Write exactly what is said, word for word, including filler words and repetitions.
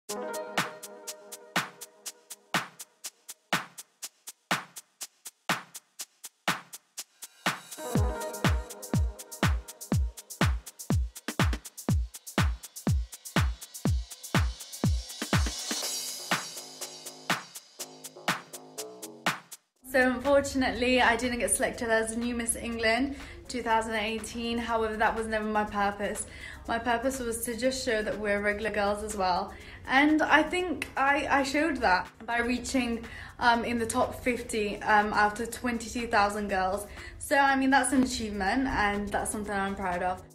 So unfortunately, I didn't get selected as new Miss England two thousand eighteen. However, that was never my purpose. My purpose was to just show that we're regular girls as well. And I think I, I showed that by reaching um, in the top fifty um, out of twenty-two thousand girls. So I mean, that's an achievement and that's something I'm proud of.